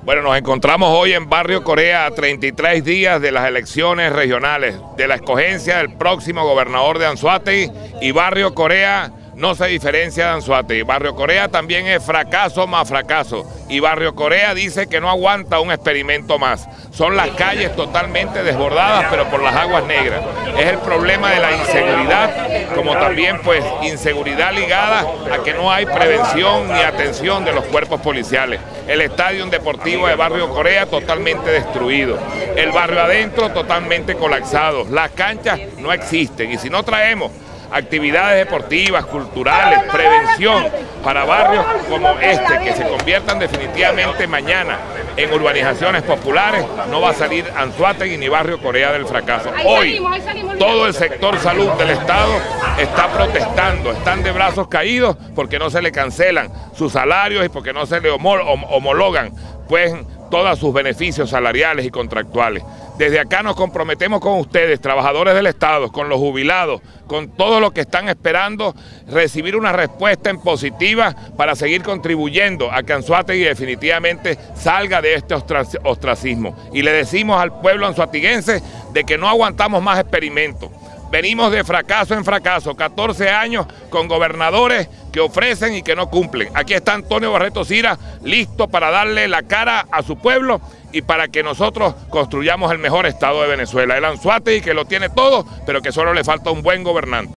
Bueno, nos encontramos hoy en Barrio Corea a 33 días de las elecciones regionales, de la escogencia del próximo gobernador de Anzoátegui, y Barrio Corea no se diferencia de Anzoátegui. Barrio Corea también es fracaso más fracaso, y Barrio Corea dice que no aguanta un experimento más. Son las calles totalmente desbordadas, pero por las aguas negras. Es el problema de la inseguridad, como también pues inseguridad ligada a que no hay prevención ni atención de los cuerpos policiales. El estadio deportivo de Barrio Corea totalmente destruido. El barrio adentro totalmente colapsado. Las canchas no existen, y si no traemos actividades deportivas, culturales, prevención para barrios como este, que se conviertan definitivamente mañana en urbanizaciones populares, no va a salir Anzoátegui ni Barrio Corea del fracaso. Hoy todo el sector salud del Estado está protestando, están de brazos caídos porque no se le cancelan sus salarios y porque no se le homologan pues todos sus beneficios salariales y contractuales. Desde acá nos comprometemos con ustedes, trabajadores del Estado, con los jubilados, con todos los que están esperando recibir una respuesta en positiva para seguir contribuyendo a que Anzoátegui definitivamente salga de este ostracismo. Y le decimos al pueblo anzoatiguense de que no aguantamos más experimentos. Venimos de fracaso en fracaso, 14 años con gobernadores que ofrecen y que no cumplen. Aquí está Antonio Barreto Sira, listo para darle la cara a su pueblo y para que nosotros construyamos el mejor estado de Venezuela. El Anzoátegui que lo tiene todo, pero que solo le falta un buen gobernante.